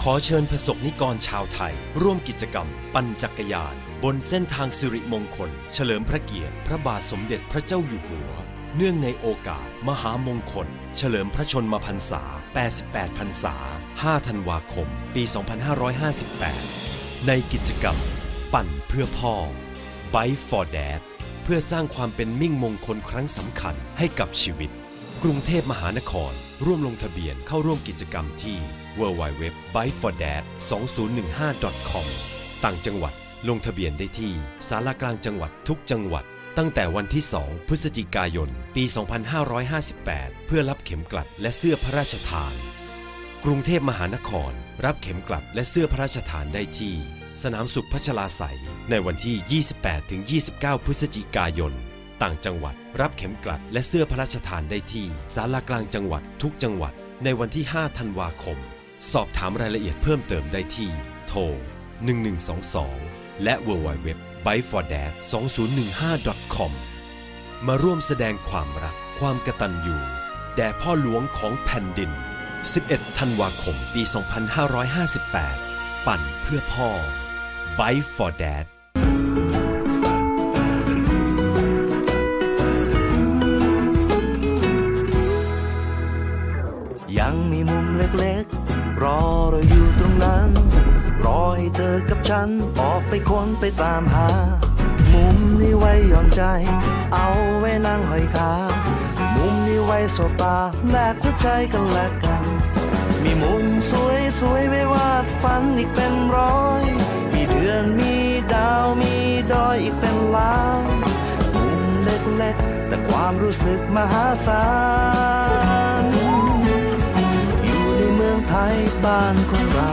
ขอเชิญประสบนิกรชาวไทยร่วมกิจกรรมปั่นจักรยานบนเส้นทางสิริมงคลเฉลิมพระเกียรติพระบาทสมเด็จพระเจ้าอยู่หัวเนื่องในโอกาสมหามงคลเฉลิมพระชนมพรรษา88พรรษา5 ธันวาคมปี 2558 ในกิจกรรมปั่นเพื่อพ่อ Bike for Dad เพื่อสร้างความเป็นมิ่งมงคลครั้งสำคัญให้กับชีวิตกรุงเทพมหานครร่วมลงทะเบียนเข้าร่วมกิจกรรมที่ www.bikefordad2015.com ต่างจังหวัดลงทะเบียนได้ที่ศาลากลางจังหวัดทุกจังหวัดตั้งแต่วันที่ 2 พฤศจิกายน ปี 2558 เพื่อรับเข็มกลัดและเสื้อพระราชทานกรุงเทพมหานครรับเข็มกลัดและเสื้อพระราชทานได้ที่สนามสุขพัชราไสยในวันที่ 28-29 พฤศจิกายนต่างจังหวัดรับเข็มกลัดและเสื้อพระราชทานได้ที่ศาลากลางจังหวัดทุกจังหวัดในวันที่ 5 ธันวาคมสอบถามรายละเอียดเพิ่มเติมได้ที่โทร 1122 และ www.bikefordad2015.com มาร่วมแสดงความรักความกตัญญูแด่พ่อหลวงของแผ่นดิน 11 ธันวาคม ปี 2558 ปั่นเพื่อพ่อ Bike for Dad ยังมีมุมเล็กๆรอเราอยู่ตรงนั้นรอให้เธอกับฉันออกไปค้นไปตามหามุมนี้ไว้หย่อนใจเอาไว้นั่งห้อยขามุมนี้ไว้สบตาแลกหัวใจกันและกันมีมุมสวยๆไว้วาดฝันอีกเป็นร้อยมีเดือนมีดาวมีดอยอีกเป็นล้านมุมเล็กๆแต่ความรู้สึกมหาศาลเมืองไทยบ้านของเรา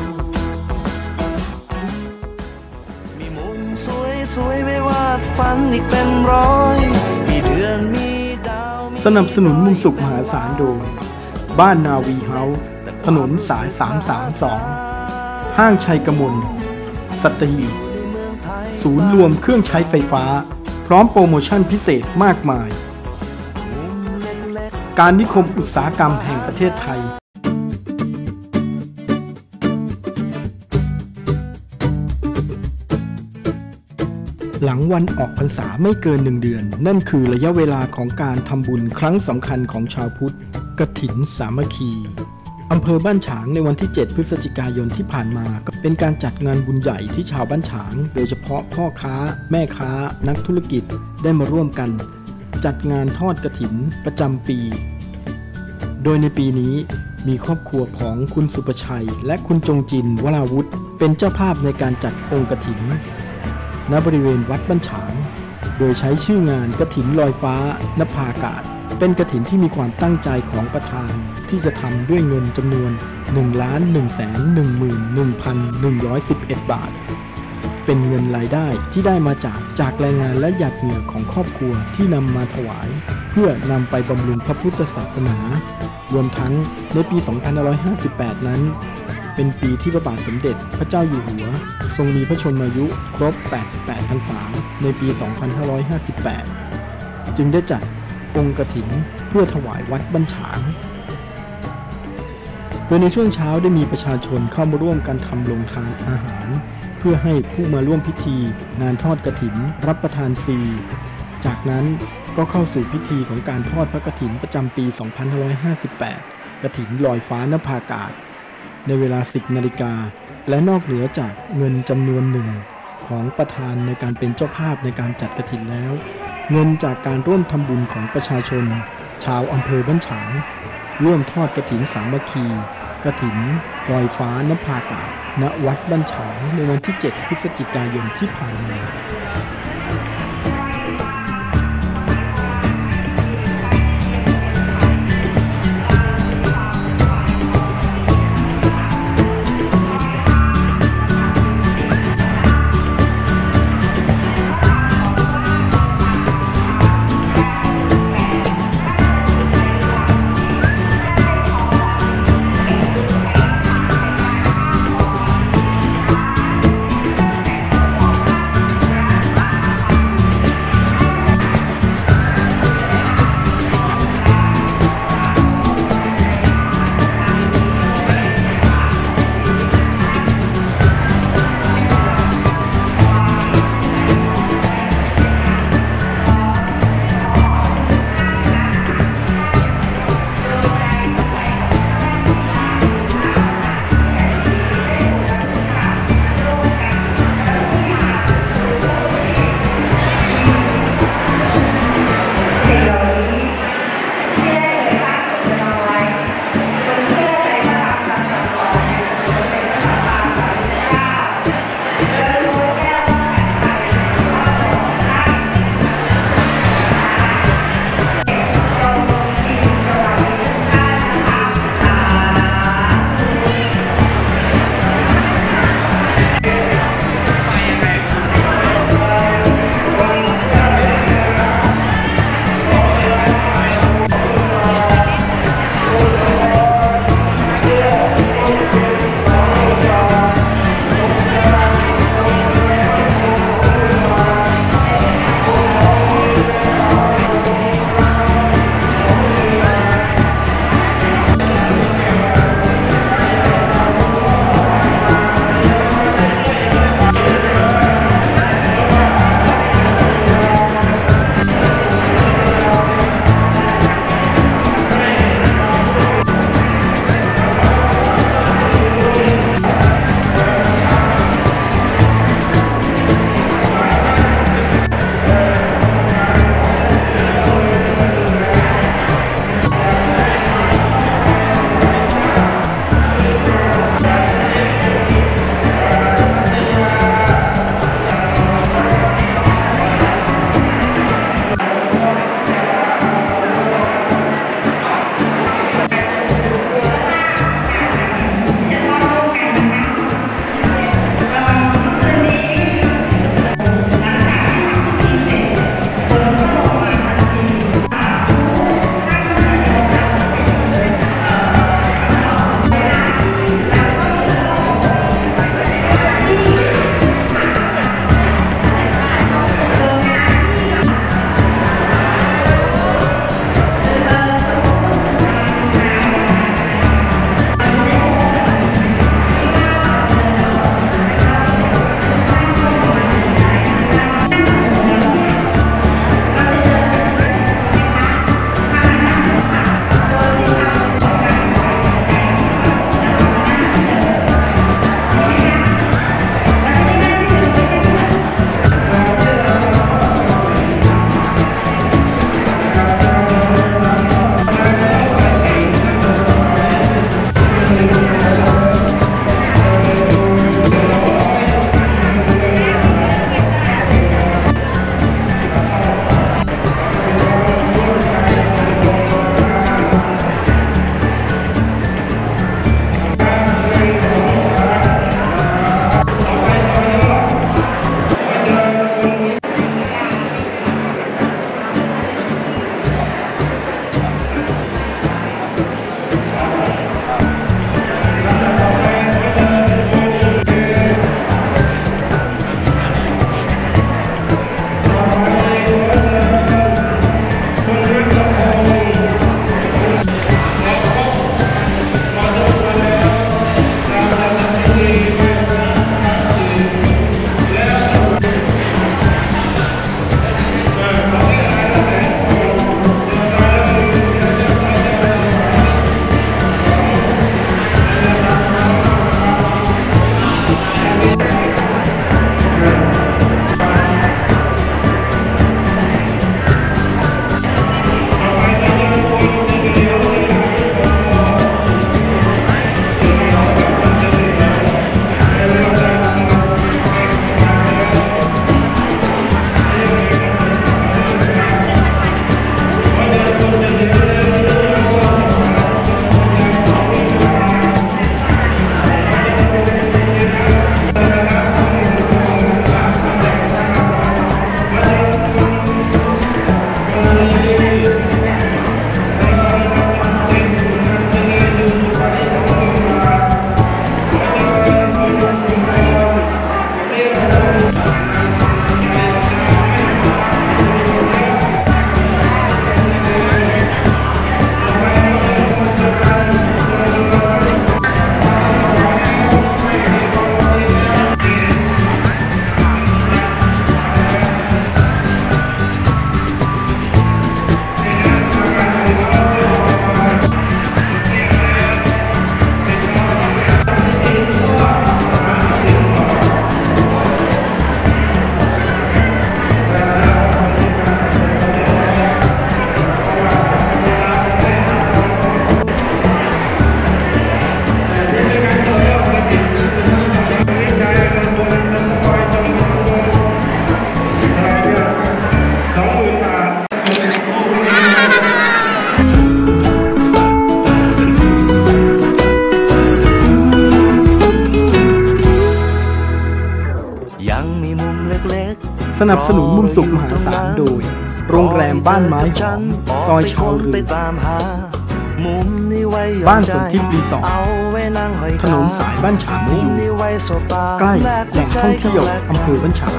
มีมุมสวยๆไว้วาดฝันอีกเป็นร้อยมีเดือนมีดาวสนับสนุนมุมสุขมหาศาลโดยบ้านนาวีเฮาส์ถนนสาย332ห้างชัยกมลสัตหีบศูนย์รวมเครื่องใช้ไฟฟ้าพร้อมโปรโมชั่นพิเศษมากมายการนิคมอุตสาหกรรมแห่งประเทศไทยหลังวันออกพรรษาไม่เกิน1 เดือนนั่นคือระยะเวลาของการทำบุญครั้งสำคัญของชาวพุทธกฐินสามัคคีอำเภอบ้านฉางในวันที่ 7 พฤศจิกายนที่ผ่านมาก็เป็นการจัดงานบุญใหญ่ที่ชาวบ้านฉางโดยเฉพาะพ่อค้าแม่ค้านักธุรกิจได้มาร่วมกันจัดงานทอดกฐินประจำปีโดยในปีนี้มีครอบครัวของคุณสุประชัยและคุณจงจินวราวุธเป็นเจ้าภาพในการจัดองค์กฐินณบริเวณวัดบ้านฉางโดยใช้ชื่องานกฐินลอยฟ้านภาอากาศเป็นกฐินที่มีความตั้งใจของประธานที่จะทำด้วยเงินจำนวน 1,111,111 บาทเป็นเงินรายได้ที่ได้มาจากแรงงานและหยาดเหงื่อของครอบครัวที่นำมาถวายเพื่อนำไปบำรุงพระพุทธศาสนารวมทั้งในปี 2558 นั้นเป็นปีที่พระบาทสมเด็จพระเจ้าอยู่หัวทรงมีพระชนมายุครบ 88 พรรษาในปี 2558 จึงได้จัดองค์กฐินเพื่อถวายวัดบ้านฉางโดยในช่วงเช้าได้มีประชาชนเข้ามาร่วมกันทำโรงทานอาหารเพื่อให้ผู้มาร่วมพิธีงานทอดกฐินรับประทานฟรีจากนั้นก็เข้าสู่พิธีของการทอดพระกฐินประจำปี 2558 กฐินลอยฟ้านภาอากาศในเวลา 10 นาฬิกาและนอกเหนือจากเงินจำนวนหนึ่งของประธานในการเป็นเจ้าภาพในการจัดกฐินแล้วเงินจากการร่วมทำบุญของประชาชนชาวอำเภอบ้านฉางร่วมทอดกฐินสามัคคีกฐินลอยฟ้านภาอากาศณวัดบ้านฉางในวันที่ 7 พฤศจิกายนที่ผ่านมาสนับสนุนมุมสุขมหาศาลโดยโรงแรมบ้านไม้หอมซอยชาวเรือบ้านสนทิรีสอร์ทถนนสายบ้านฉางมะยูใกล้แหล่งท่องเที่ยวอำเภอบ้านฉาง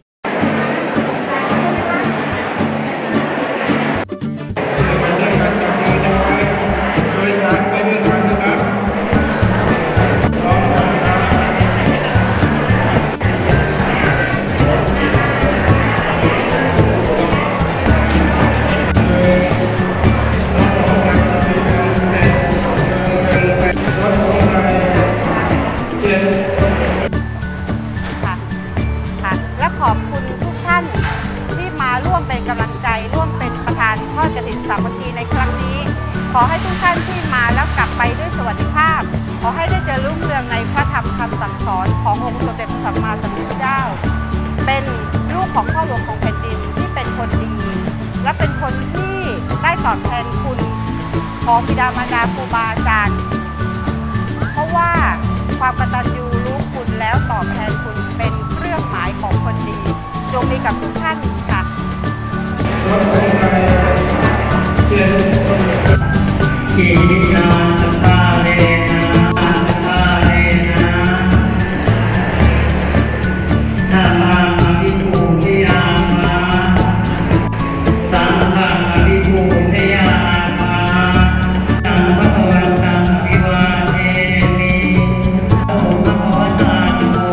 ขอบคุณทุกท่านที่มาร่วมเป็นกำลังใจร่วมเป็นประธานทอดกฐินสามัคคีในครั้งนี้ขอให้ทุกท่านที่มาแล้วกลับไปด้วยสวัสดิภาพขอให้ได้เจริญรุ่งเรืองในพระธรรมคำสั่งสอนขององค์สมเด็จพระสัมมาสัมพุทธเจ้าเป็นลูกของพ่อหลวงของแผ่นดินที่เป็นคนดีและเป็นคนที่ได้ตอบแทนคุณของบิดามารดาครูบาอาจารย์เพราะว่าความกตัญญูรู้คุณแล้วตอบแทนคุณเป็นเครื่องหมายของคนดีจงมีกับทุกท่านค่ะอิทินาสภาเลนะสภาเลนะธรรมังอภิปูชยามาสังฆังอภิปูชยามาสังฆวันตังอภิวาเทมิโอภะคะวะตาโต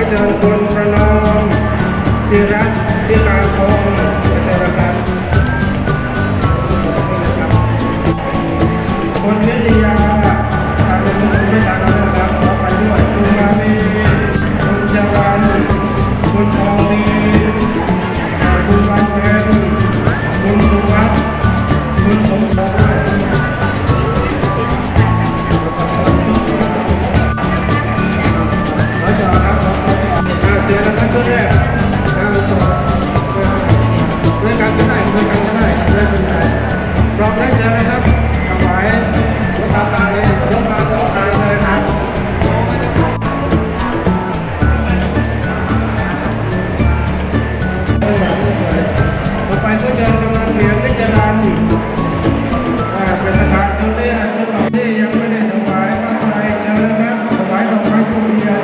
เชิญคุณประนอมจิรัตน์ที่การพงศ์นะครับคนวิทยาทางเป็นผู้ไม่ต่างกันนะครับขอไปด้วยคุณมามีคุณจวันคุณทองดีคุณวันเพ็ญคุณสุวัฒน์คุณสมบูรณ์เจอแล้วครับตัวแรกด้วยกันก็ได้ด้วยกันก็ได้ด้วยกันได้รอบแรกเจอไหมครับถวายยกตาเลยยกตาเลยครับต่อไปก็เดินกำลังเรียนวิจารณ์เป็นประธานตรงนี้ทุกคนที่ยังไม่ได้ถวายพระอะไรเจอครับถวายดอกไม้ทุเรียน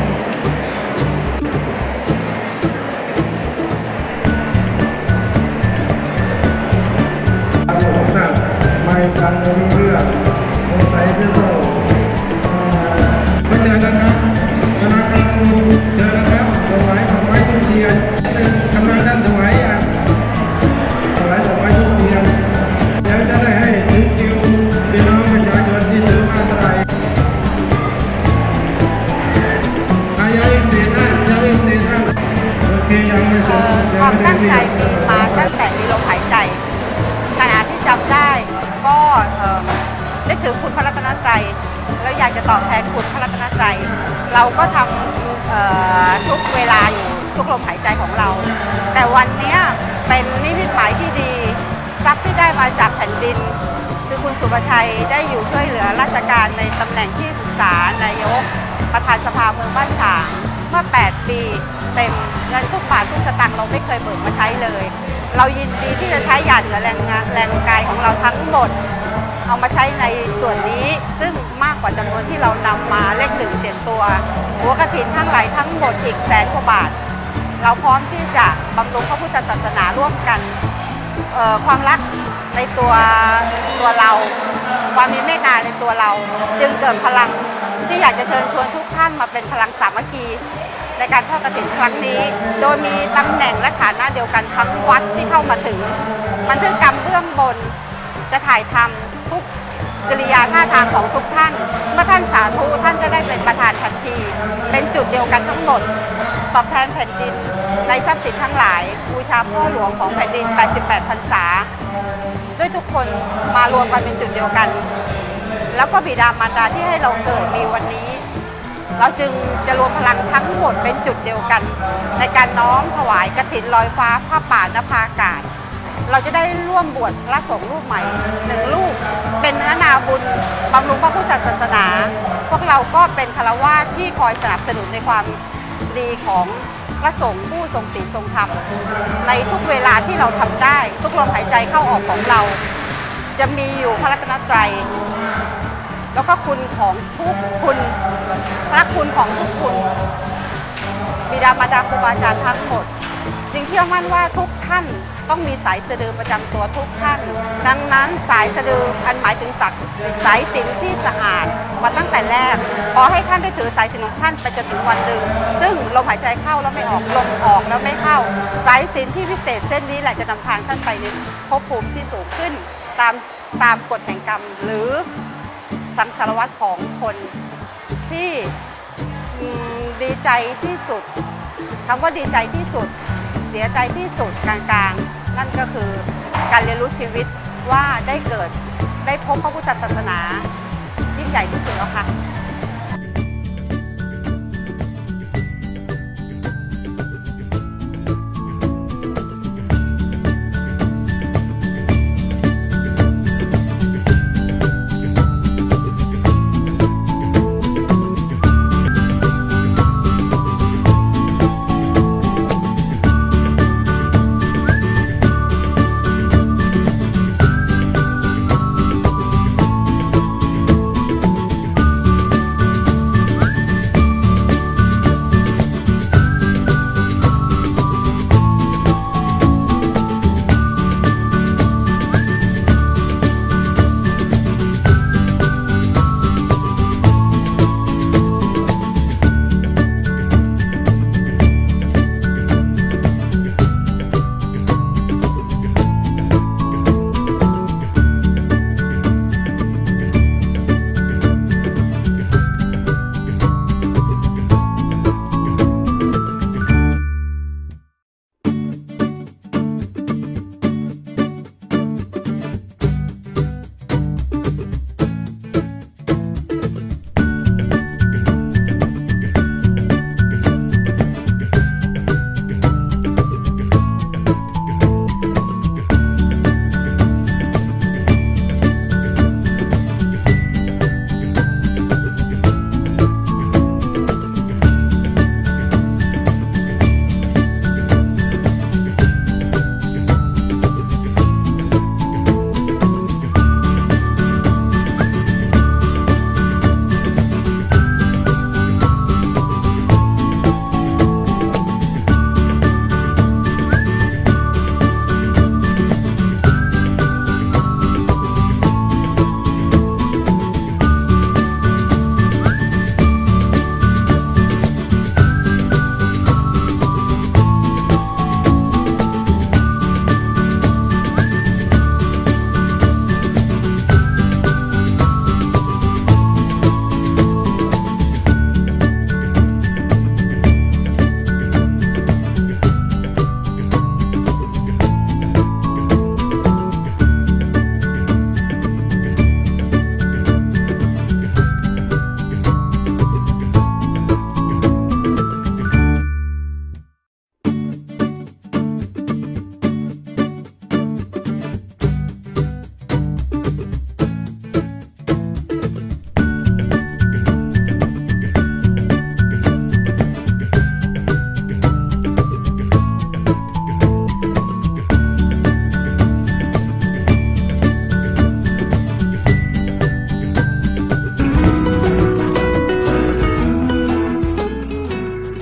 ไม่การเรื่องสงสัยที่เราเจอกันครับคณะครูเจอกันครับถวายดอกไม้ทุเรียนกำลังด้านถวายดอกไม้ทุเรียนเดี๋ยวจะได้ให้ถึงคิวพี่น้องประชาชนที่ถือมาตรายโอเคยังไม่เสร็จความตั้งใจมีมาตั้งแต่มีลมหายใจขณะที่จำได้ก็นึกถึงคุณพระรัตนตรัยแล้วอยากจะตอบแทนคุณพระรัตนตรัยเราก็ทำทุกเวลาอยู่ทุกลมหายใจของเรา แต่วันนี้เป็นนิมิตหมายที่ดีทรัพย์ที่ได้มาจากแผ่นดินคือคุณสุภชัยได้อยู่ช่วยเหลือราชการในตำแหน่งที่ปรึกษานายกประธานสภาเมืองบ้านฉางเมื่อ8 ปีเต็มเงินทุกบาททุกสตางค์เราไม่เคยเบิกมาใช้เลยเรายินดีที่จะใช้หยาดเหงื่อแรงกายของเราทั้งหมดเอามาใช้ในส่วนนี้ซึ่งมากกว่าจำนวนที่เรานำมาเลข1 7 ตัวหัวกฐินทั้งหลายทั้งหมดอีก100,000 กว่าบาทเราพร้อมที่จะบำรุงพระพุทธศาสนาร่วมกันความรักในตัวเราความมีเมตตาในตัวเราจึงเกิดพลังที่อยากจะเชิญชวนทุกท่านมาเป็นพลังสามัคคีในการทอดกฐินครั้งนี้โดยมีตำแหน่งและฐานะเดียวกันทั้งวัดที่เข้ามาถึงบันทึกกรรมเบื้องบนจะถ่ายทำทุกกิริยาท่าทางของทุกท่านเมื่อท่านสาธุท่านก็ได้เป็นประธานทันทีเป็นจุดเดียวกันทั้งหมดตอบแทนแผ่นดินในทรัพย์สินทั้งหลายบูชาพ่อหลวงของแผ่นดิน88 พรรษาด้วยทุกคนมารวมกันเป็นจุดเดียวกันแล้วก็บิดามารดาที่ให้เราเกิดมีวันนี้เราจึงจะรวมพลังทั้งหมดเป็นจุดเดียวกันในการน้อมถวายกฐินลอยฟ้าผ้าป่านภาอากาศเราจะได้ร่วมบวชพระสงฆ์รูปใหม่1 รูปเป็นเนื้อนาบุญบำรุงพระพุทธศาสนาพวกเราก็เป็นฆราวาสที่คอยสนับสนุนในความดีของพระสงฆ์ผู้ทรงศีลทรงธรรมในทุกเวลาที่เราทำได้ทุกลมหายใจเข้าออกของเราจะมีอยู่พระรัตนตรัยแล้วก็คุณของทุกคุณพระคุณของทุกคุณบิดามารดาครูบาอาจารย์ทั้งหมดจึงเชื่อมั่นว่าทุกท่านต้องมีสายสะดือประจำตัวทุกท่านดังนั้นสายสะดืออันหมายถึงสายศีลที่สะอาดมาตั้งแต่แรกขอให้ท่านได้ถือสายศีลของท่านไปจนถึงวันหนึ่งซึ่งลมหายใจเข้าแล้วไม่ออกลมออกแล้วไม่เข้าสายศีลที่พิเศษเส้นนี้แหละจะนำทางท่านไปในภพภูมิที่สูงขึ้นตามกฎแห่งกรรมหรือสังสารวัฏของคนที่ดีใจที่สุดคำว่าดีใจที่สุดเสียใจที่สุดกลางๆนั่นก็คือการเรียนรู้ชีวิตว่าได้เกิดได้พบพระพุทธศาสนายิ่งใหญ่ที่สุดแล้วค่ะ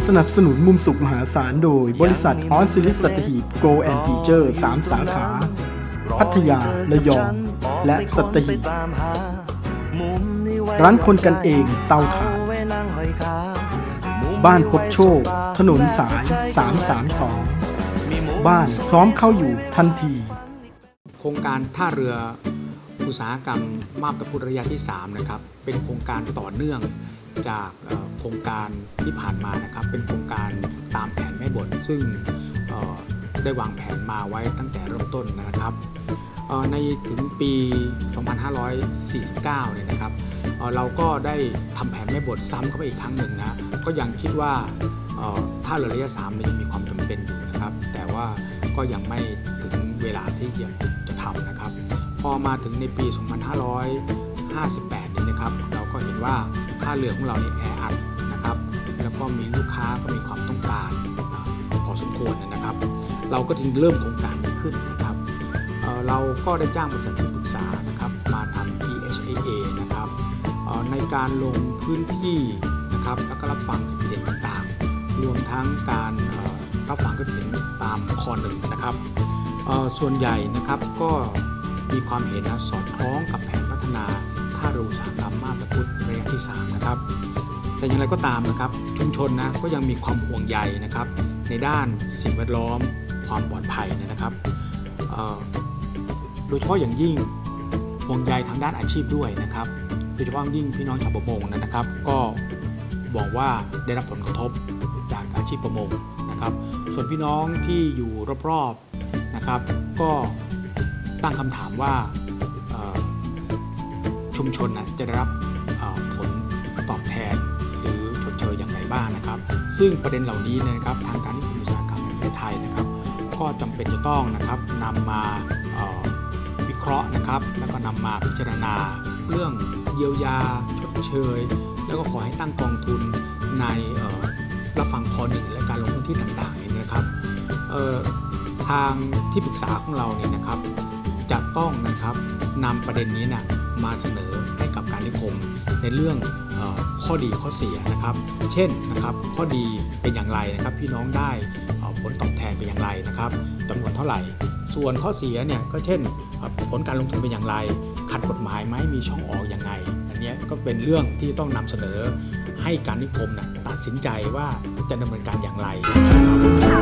สนับสนุนมุมสุขมหาศาลโดยบริษัทออสซิลิสสัตหีบโกแอนด์ทีเจอร์3สาขาพัทยาระยองและสัตหีบร้านคนกันเองเตาถ่านบ้านพบโชคถนนสาย332บ้านพร้อมเข้าอยู่ทันทีโครงการท่าเรืออุตสาหกรรมมาบตาพุธระยะที่3นะครับเป็นโครงการต่อเนื่องจากโครงการที่ผ่านมานะครับเป็นโครงการตามแผนแม่บทซึ่งได้วางแผนมาไว้ตั้งแต่เริ่มต้นนะครับในถึงปี 2549 เนี่ยนะครับเราก็ได้ทำแผนแม่บทซ้ำเข้าไปอีกครั้งหนึ่งนะก็ยังคิดว่าท่าเรือระยะ3ยังมีความจำเป็นอยู่นะครับแต่ว่าก็ยังไม่ถึงเวลาที่จะทำนะครับพอมาถึงในปี 2558 นี้นะครับเราก็เห็นว่าท่าเรือของเราเนี่ยแออัดนะครับแล้วก็มีลูกค้าก็มีความต้องการพอสมควรนะครับเราก็จึงเริ่มโครงการนี้ขึ้นนะครับเราก็ได้จ้างบริษัทที่ปรึกษานะครับมาทำ PHAA นะครับในการลงพื้นที่นะครับแล้วก็รับฟังความคิดเห็นต่างๆรวมทั้งการรับฟังความคิดเห็นตามข้อ 1นะครับส่วนใหญ่นะครับก็มีความเห็นสอดคล้องกับแผนพัฒนาท่าเรืออุตสาหกรรมมาบตาพุธระยะที่3นะครับแต่อย่างไรก็ตามนะครับชุมชนนะก็ยังมีความห่วงใยนะครับในด้านสิ่งแวดล้อมความปลอดภัยนะครับโดยเฉพาะอย่างยิ่งห่วงใยทางด้านอาชีพด้วยนะครับโดยเฉพาะยิ่งพี่น้องชาวประมงนะครับก็บอกว่าได้รับผลกระทบจากอาชีพประมงนะครับส่วนพี่น้องที่อยู่รอบๆนะครับก็ตั้งคำถามว่าชุมชนจะได้รับผลตอบแทนหรือชดเชยอย่างไรบ้างนะครับซึ่งประเด็นเหล่านี้นะครับทางการนิคมอุตสาหกรรมแห่งประเทศไทยนะครับก็จำเป็นจะต้องนะครับนำมาวิเคราะห์นะครับแล้วก็นำมาพิจารณาเรื่องเยียวยาชดเชยแล้วก็ขอให้ตั้งกองทุนในรับฟังข้อ 1และการลงพื้นที่ต่างๆนี่นะครับทางที่ปรึกษาของเราเนี่ยนะครับจะต้องนะครับนำประเด็นนี้นะมาเสนอให้กับการนิคมในเรื่องข้อดีข้อเสียนะครับเช่นนะครับข้อดีเป็นอย่างไรนะครับพี่น้องได้ผลตอบแทนเป็นอย่างไรนะครับจำนวนเท่าไหร่ส่วนข้อเสียเนี่ยก็เช่นผลการลงทุนเป็นอย่างไรขัดกฎหมายไหมมีช่องออกอย่างไรอันนี้ก็เป็นเรื่องที่ต้องนำเสนอให้การนิคมตัดสินใจว่าจะดำเนินการอย่างไรนะครับ